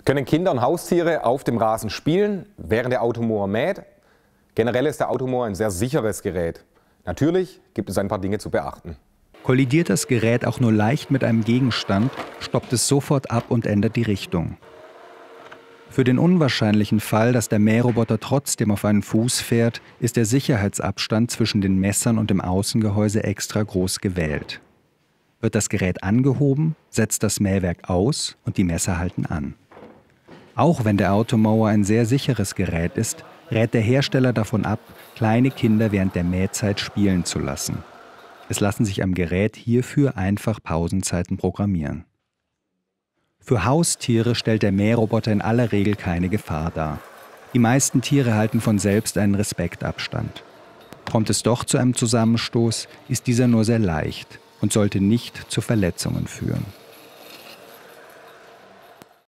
Können Kinder und Haustiere auf dem Rasen spielen, während der Automower mäht? Generell ist der Automower ein sehr sicheres Gerät. Natürlich gibt es ein paar Dinge zu beachten. Kollidiert das Gerät auch nur leicht mit einem Gegenstand, stoppt es sofort ab und ändert die Richtung. Für den unwahrscheinlichen Fall, dass der Mähroboter trotzdem auf einen Fuß fährt, ist der Sicherheitsabstand zwischen den Messern und dem Außengehäuse extra groß gewählt. Wird das Gerät angehoben, setzt das Mähwerk aus und die Messer halten an. Auch wenn der Automower ein sehr sicheres Gerät ist, rät der Hersteller davon ab, kleine Kinder während der Mähzeit spielen zu lassen. Es lassen sich am Gerät hierfür einfach Pausenzeiten programmieren. Für Haustiere stellt der Mähroboter in aller Regel keine Gefahr dar. Die meisten Tiere halten von selbst einen Respektabstand. Kommt es doch zu einem Zusammenstoß, ist dieser nur sehr leicht und sollte nicht zu Verletzungen führen.